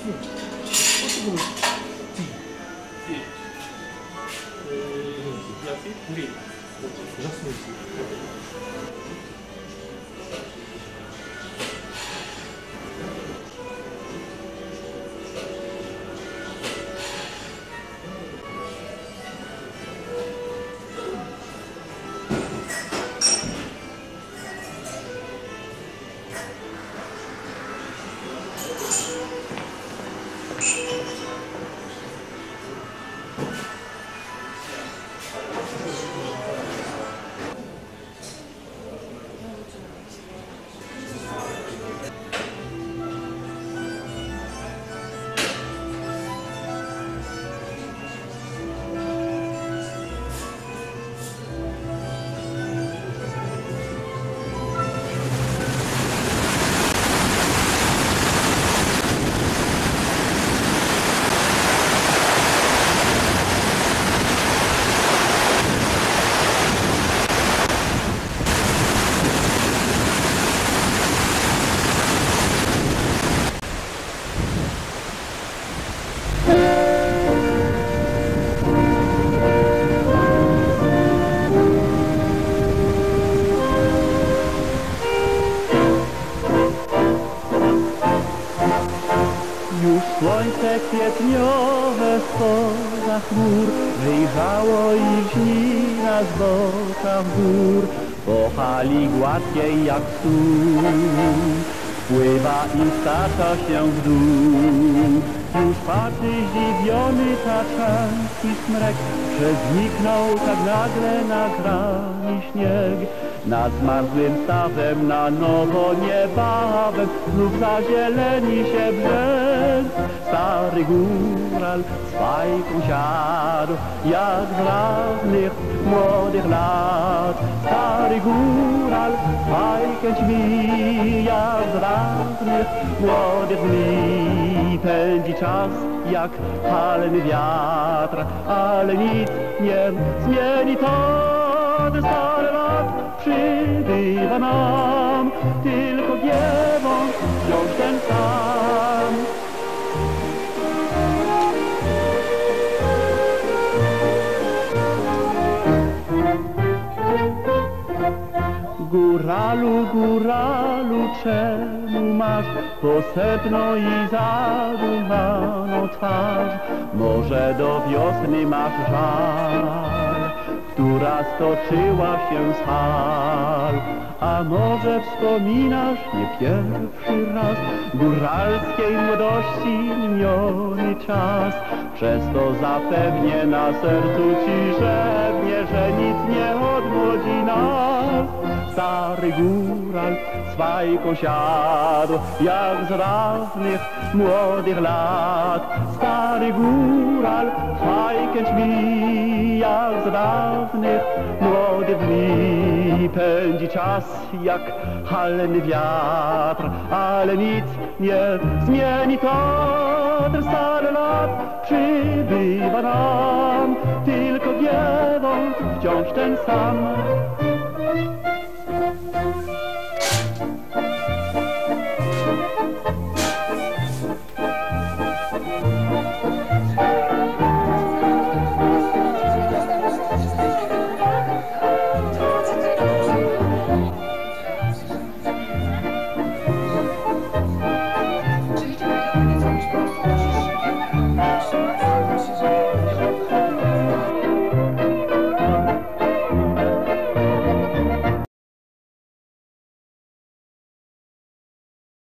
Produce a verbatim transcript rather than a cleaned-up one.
Słońce kwietniowe spoza chmur wyjrzało i lśni na zbocach gór. Po fali gładkiej jak stół pływa i stacza się w dół. Już patrzy zdziwiony tatrzański smrek, że zniknął tak nagle na grani śnieg. Nad zmarzłym stawem na nowo niebawem znów zazieleni się brzeg. Stary góral z fajką siadł, jak z dawnych młodych lat. Stary góral fajkę ćmi, jak z dawnych młodych dni. Pędzi czas jak palny wiatr, ale nic nie zmieni to. Stary lat przybywa nam, tylko giewont wciąż ten sam. Góralu, góralu, czemu masz posępną i zadumaną twarz? Może do wiosny masz żal, która stoczyła się z fal. A może wspominasz nie pierwszy raz góralskiej młodości miniony czas? Przez to zapewnie na sercu ci szepnie, że nic nie odmłodzi nas. Stary góral z fajką siadł, jak z dawnych młodych lat. Stary góral fajkę ćmi, jak z dawnych młodych dni. Pędzi czas jak halny wiatr, ale nic nie zmieni to. Ten stary lat przybywa nam, tylko giewont wciąż ten sam.